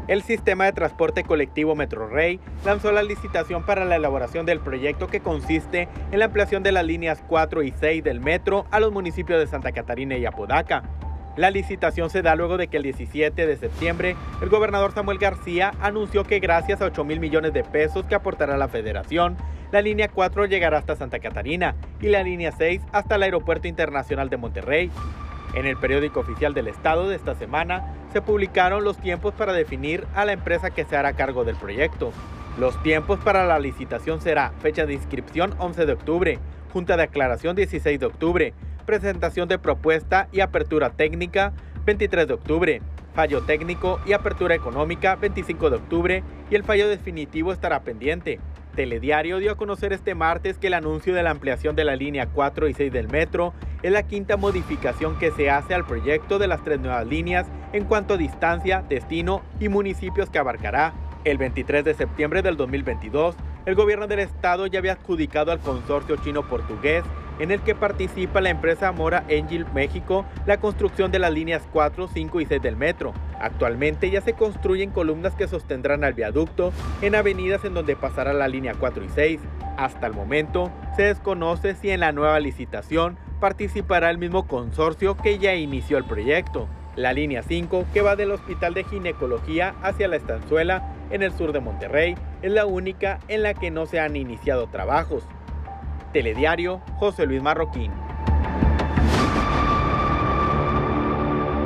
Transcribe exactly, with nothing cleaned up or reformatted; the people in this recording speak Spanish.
El sistema de transporte colectivo Metrorrey lanzó la licitación para la elaboración del proyecto que consiste en la ampliación de las líneas cuatro y seis del metro a los municipios de Santa Catarina y Apodaca. La licitación se da luego de que el diecisiete de septiembre el gobernador Samuel García anunció que gracias a ocho mil millones de pesos que aportará la federación, la línea cuatro llegará hasta Santa Catarina y la línea seis hasta el Aeropuerto Internacional de Monterrey. En el periódico oficial del estado de esta semana se publicaron los tiempos para definir a la empresa que se hará cargo del proyecto. Los tiempos para la licitación será fecha de inscripción once de octubre, junta de aclaración dieciséis de octubre, presentación de propuesta y apertura técnica veintitrés de octubre, fallo técnico y apertura económica veinticinco de octubre y el fallo definitivo estará pendiente. Telediario dio a conocer este martes que el anuncio de la ampliación de la línea cuatro y seis del metro es la quinta modificación que se hace al proyecto de las tres nuevas líneas en cuanto a distancia, destino y municipios que abarcará. El veintitrés de septiembre del dos mil veintidós, el gobierno del estado ya había adjudicado al consorcio chino-portugués, en el que participa la empresa Mora Engil México, la construcción de las líneas cuatro, cinco y seis del metro. Actualmente ya se construyen columnas que sostendrán al viaducto en avenidas en donde pasará la línea cuatro y seis. Hasta el momento, se desconoce si en la nueva licitación participará el mismo consorcio que ya inició el proyecto. La línea cinco, que va del Hospital de Ginecología hacia la Estanzuela, en el sur de Monterrey, es la única en la que no se han iniciado trabajos. Telediario, José Luis Marroquín.